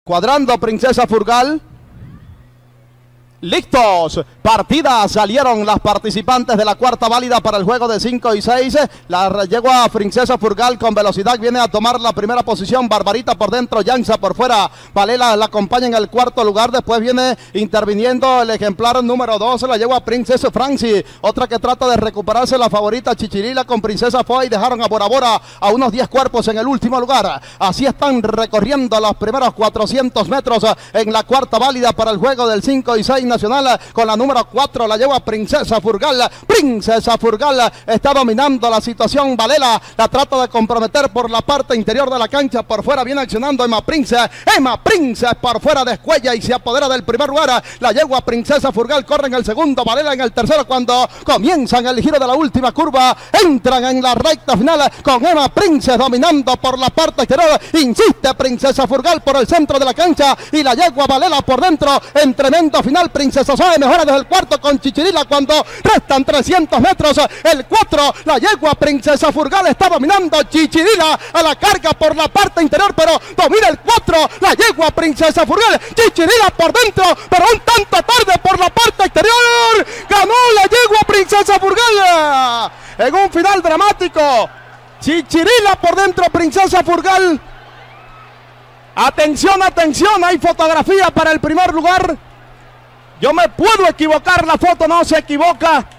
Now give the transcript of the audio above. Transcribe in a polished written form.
Cuadrando Princesa Furgal. Listos, partidas, salieron las participantes de la cuarta válida para el juego de 5 y 6. La yegua Princesa Furgal con velocidad viene a tomar la primera posición. Barbarita por dentro, Yanza por fuera. Valela la acompaña en el cuarto lugar. Después viene interviniendo el ejemplar número 2, la yegua Princesa Franci. Otra que trata de recuperarse, la favorita Chichirila con Princesa Foy. Dejaron a Bora Bora a unos 10 cuerpos en el último lugar. Así están recorriendo los primeros 400 metros en la cuarta válida para el juego del 5 y 6 nacional, con la número 4 la lleva Princesa Furgal. Princesa Furgal está dominando la situación. Valela la trata de comprometer por la parte interior de la cancha. Por fuera viene accionando Emma Prince. Emma Prince por fuera descuella y se apodera del primer lugar. La yegua Princesa Furgal corre en el segundo, Valela en el tercero. Cuando comienzan el giro de la última curva, entran en la recta final con Emma Prince dominando por la parte exterior. Insiste Princesa Furgal por el centro de la cancha y la yegua Valela por dentro. En tremendo final, Princesa Zoe mejora desde el cuarto con Chichirila cuando restan 300 metros. El 4, la yegua Princesa Furgal está dominando. Chichirila a la carga por la parte interior, pero domina el 4, la yegua Princesa Furgal. Chichirila por dentro, pero un tanto tarde por la parte exterior. Ganó la yegua Princesa Furgal en un final dramático. Chichirila por dentro, Princesa Furgal. Atención, atención, hay fotografía para el primer lugar. Yo me puedo equivocar, la foto no se equivoca.